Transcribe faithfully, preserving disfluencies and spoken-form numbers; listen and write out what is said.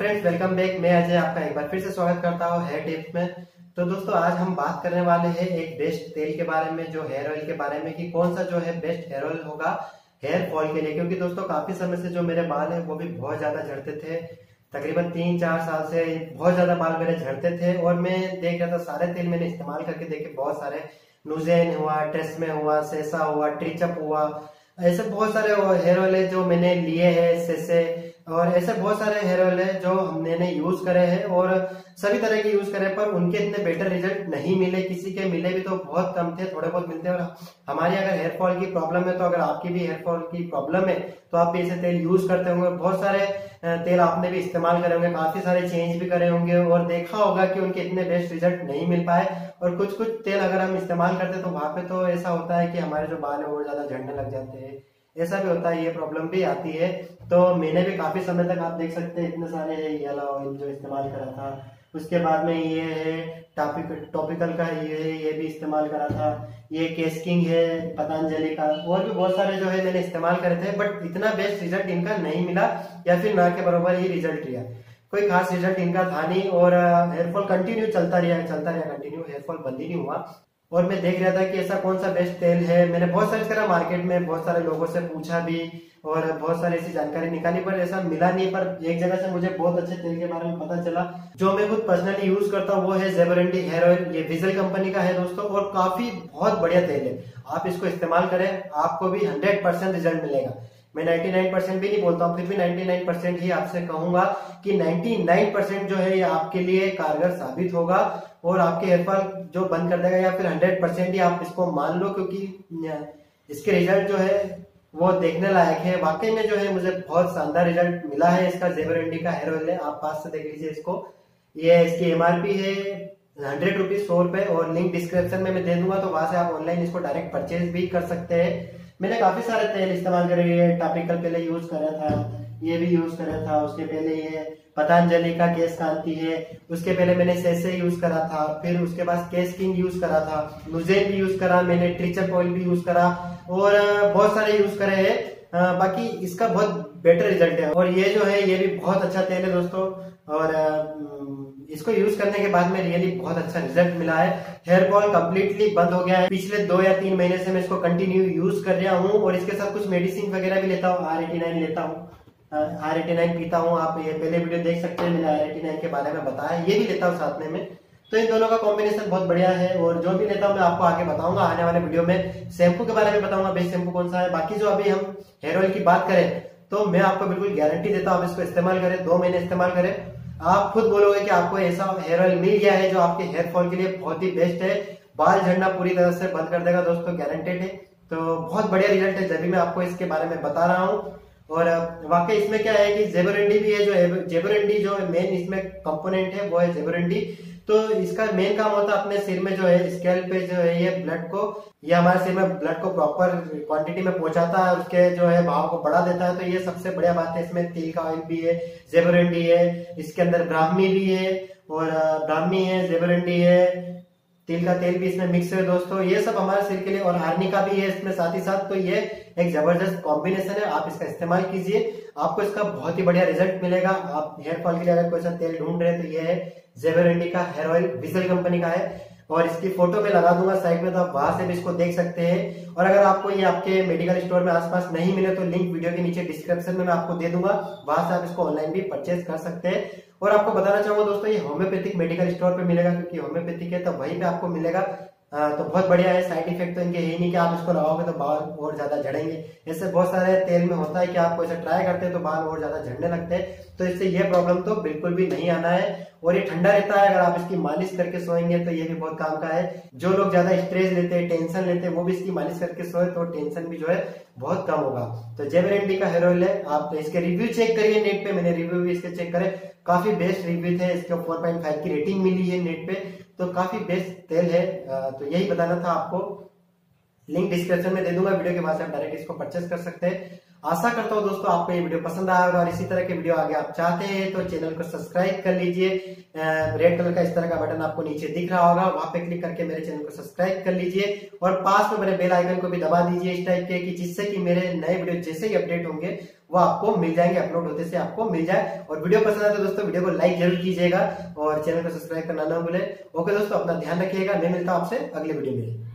Friends, welcome back. मैं अजय आपका एक बार फिर से स्वागत करता हूँ हेयर टिप्स में। तो दोस्तों, आज हम बात करने वाले हैं एक बेस्ट तेल के बारे में, जो हेयर ऑयल के बारे में, कि कौन सा जो है बेस्ट हेयर ऑयल होगा हेयर फॉल के लिए। क्योंकि दोस्तों काफी समय से जो मेरे बाल है वो भी बहुत ज्यादा झड़ते थे। तकरीबन तीन चार साल से बहुत ज्यादा बाल मेरे झड़ते थे और मैं देख रहा था सारे तेल मैंने इस्तेमाल करके देखे, बहुत सारे नुजेन हुआ, ट्रेसमे हुआ, सेसा हुआ, ट्रिचअप हुआ, ऐसे बहुत सारे हेयर ऑयल है जो मैंने लिए हैं सेसे, और ऐसे बहुत सारे हेयर ऑयल है जो हमने यूज करे हैं और सभी तरह के यूज करे, पर उनके इतने बेटर रिजल्ट नहीं मिले। किसी के मिले भी तो बहुत कम थे, थोड़े बहुत मिलते हैं। और हमारी अगर हेयर फॉल की प्रॉब्लम है, तो अगर आपकी भी हेयर फॉल की प्रॉब्लम है तो आप भी ऐसे तेल यूज करते होंगे। बहुत सारे तेल आपने भी इस्तेमाल करे होंगे, काफी सारे चेंज भी करे होंगे और देखा होगा कि उनके इतने बेस्ट रिजल्ट नहीं मिल पाए। और कुछ कुछ तेल अगर हम इस्तेमाल करते तो वहां पे तो ऐसा होता है कि हमारे जो बाल है वो ज्यादा झड़ने लग जाते हैं, ऐसा भी होता है, ये प्रॉब्लम भी आती है। तो मैंने भी काफी समय तक, आप देख सकते हैं, इतने सारे येलो ऑयल जो इस्तेमाल करा था। उसके बाद में ये है टॉपिक टॉपिकल का, ये है, ये भी इस्तेमाल करा था। ये केस्किंग है पतंजलि का, और भी बहुत सारे जो है मैंने इस्तेमाल करे थे, बट इतना बेस्ट रिजल्ट इनका नहीं मिला, या फिर ना के बराबर ही रिजल्ट लिया। कोई खास रिजल्ट इनका था नहीं और हेयरफॉल कंटिन्यू चलता रहा चलता रहा कंटिन्यू, हेयरफॉल बंद ही नहीं हुआ। और मैं देख रहा था कि ऐसा कौन सा बेस्ट तेल है। मैंने बहुत सर्च करा मार्केट में, बहुत सारे लोगों से पूछा भी और बहुत सारी ऐसी जानकारी निकाली, पर ऐसा मिला नहीं। पर एक जगह से मुझे बहुत अच्छे तेल के बारे में पता चला, जो मैं खुद पर्सनली यूज करता हूँ, वो है ज़ेबरएंडी हेयर ऑयल। ये विजल कंपनी का है दोस्तों, और काफी बहुत बढ़िया तेल है। आप इसको इस्तेमाल करें, आपको भी हंड्रेड परसेंट रिजल्ट मिलेगा। मैं निन्यानवे परसेंट भी नहीं बोलता हूँ, फिर भी निन्यानवे परसेंट ही आपसे कहूंगा कि निन्यानवे परसेंट जो है ये आपके लिए कारगर साबित होगा और आपके हेयरफॉल जो बंद कर देगा, या फिर हंड्रेड परसेंट ही आप इसको मान लो, क्योंकि इसके रिजल्ट जो है वो देखने लायक है। वाकई में जो है मुझे बहुत शानदार रिजल्ट मिला है इसका। ज़ेबरएंडी का हेयर ऑयल है, आप पास से देख लीजिए इसको। ये इसकी एमआरपी है हंड्रेड रुपीज, सौ रुपए, और लिंक डिस्क्रिप्शन में मैं दे दूंगा, तो वहां से आप ऑनलाइन इसको डायरेक्ट परचेज भी कर सकते हैं। मैंने काफी सारे तेल इस्तेमाल करे, ये टॉपिकल पहले यूज करा था, ये भी यूज करा था। उसके पहले ये पतंजलि का केस कांति है, उसके पहले मैंने सेसे यूज करा था, फिर उसके बाद केस किंग यूज करा था, नुजेन भी यूज करा मैंने, ट्रिचअप ऑयल भी यूज करा, और बहुत सारे यूज करे हैं। बाकी इसका बहुत बेटर रिजल्ट है, और ये जो है ये भी बहुत अच्छा तेल है दोस्तों। और इसको यूज करने के बाद में रियली बहुत अच्छा रिजल्ट मिला है। हेयर फॉल कम्प्लीटली बंद हो गया है। पिछले दो या तीन महीने से मैं इसको कंटिन्यू यूज कर रहा हूँ, और इसके साथ कुछ मेडिसिन वगैरह भी लेता हूँ। आर एटी नाइन लेता हूँ, आर एटी नाइन पीता हूँ। आप ये पहले वीडियो देख सकते हैं, मैंने आर एटी नाइन के बारे में बताया, ये भी लेता हूँ साथ में मैं। तो इन दोनों का कॉम्बिनेशन बहुत बढ़िया है, और जो भी लेता हूँ मैं आपको आगे बताऊंगा आने वाले वीडियो में। शैम्पू के बारे में बताऊंगा, बेस्ट शैम्पू कौन सा है। बाकी जो अभी हम हेयर ऑयल की बात करें, तो मैं आपको बिल्कुल गारंटी देता हूँ, आप इसको इस्तेमाल करें, दो महीने इस्तेमाल करें, आप खुद बोलोगे कि आपको ऐसा हेयर ऑयल मिल गया है जो आपके हेयर फॉल के लिए बहुत ही बेस्ट है। बाल झड़ना पूरी तरह से बंद कर देगा दोस्तों, गारंटेड है। तो बहुत बढ़िया रिजल्ट है, जब भी मैं आपको इसके बारे में बता रहा हूँ। और वाकई इसमें क्या है कि ज़ेबरएंडी भी है, जो ज़ेबरएंडी जो मेन इसमें कंपोनेंट है वो है ज़ेबरएंडी। तो इसका मेन काम होता है अपने सिर में जो है, स्कैल्प पे जो है, ये ब्लड को, ये हमारे सिर में ब्लड को प्रॉपर क्वांटिटी में पहुंचाता है, उसके जो है भाव को बढ़ा देता है। तो ये सबसे बढ़िया बात है। इसमें तिल का ऑयल भी है, ज़ेबरएंडी है, इसके अंदर ब्राह्मी भी है, और ब्राह्मी है, ज़ेबरएंडी है, तिल का तेल भी इसमें मिक्स है दोस्तों। ये सब हमारे सिर के लिए, और आर्निका भी है इसमें साथ ही साथ। तो ये एक जबरदस्त कॉम्बिनेशन है, आप इसका इस्तेमाल कीजिए, आपको इसका बहुत ही बढ़िया रिजल्ट मिलेगा। आप हेयर फॉल के लिए अगर कोई सा तेल ढूंढ रहे हैं तो ये है ज़ेबरएंडी का हेयर ऑयल, विजल कंपनी का है, और इसकी फोटो में लगा दूंगा साइड में, तो आप वहां से भी इसको देख सकते हैं। और अगर आपको ये आपके मेडिकल स्टोर में आसपास नहीं मिले तो लिंक वीडियो के नीचे डिस्क्रिप्शन में मैं आपको दे दूंगा, वहां से आप इसको ऑनलाइन भी परचेज कर सकते हैं। और आपको बताना चाहूंगा दोस्तों, ये होम्योपैथिक मेडिकल स्टोर पे मिलेगा, क्योंकि होम्योपैथिक है तो वहीं पे आपको मिलेगा। आ, तो बहुत बढ़िया है। साइड इफेक्ट तो इनके है ही नहीं कि आप इसको लगाओगे तो बाल और ज्यादा झड़ेंगे। ऐसे बहुत सारे तेल में होता है कि आप ऐसा ट्राई करते हैं तो बाल और ज्यादा झड़ने लगते हैं, तो इससे ये प्रॉब्लम तो बिल्कुल भी नहीं आना है। और ये ठंडा रहता है, अगर आप इसकी मालिश करके सोएंगे तो ये भी बहुत काम का है। जो लोग ज्यादा स्ट्रेस लेते हैं, टेंशन लेते हैं, वो भी इसकी मालिश करके सोए तो टेंशन भी जो है बहुत कम होगा। तो ज़ेबरएंडी का हेयर ऑयल है, आप इसके रिव्यू चेक करिए नेट पे, मैंने रिव्यू भी इसके चेक करे, काफी बेस्ट रिव्यू थे इसके, फोर पॉइंट फाइव की रेटिंग मिली है नेट पे, तो काफी बेस्ट तेल है। तो यही बताना था आपको। लिंक डिस्क्रिप्शन में दे दूंगा वीडियो के, बाद से आप डायरेक्ट इसको परचेस कर सकते हैं। आशा करता हूँ दोस्तों आपको ये वीडियो पसंद आया होगा, और इसी तरह के वीडियो आगे आप चाहते हैं तो चैनल को सब्सक्राइब कर लीजिए। रेड कलर का इस तरह का बटन आपको नीचे दिख रहा होगा, वहां पे क्लिक करके मेरे चैनल को सब्सक्राइब कर लीजिए, और पास में मेरे बेल आइकन को भी दबा दीजिए इस टाइप के, कि जिससे कि मेरे नए वीडियो जैसे ही अपडेट होंगे वो आपको मिल जाएंगे, अपलोड होते से आपको मिल जाए। और वीडियो पसंद आए तो दोस्तों वीडियो को लाइक जरूर कीजिएगा और चैनल को सब्सक्राइब करना ना भूले। ओके दोस्तों, अपना ध्यान रखिएगा। मैं मिलता हूं आपसे अगले वीडियो में।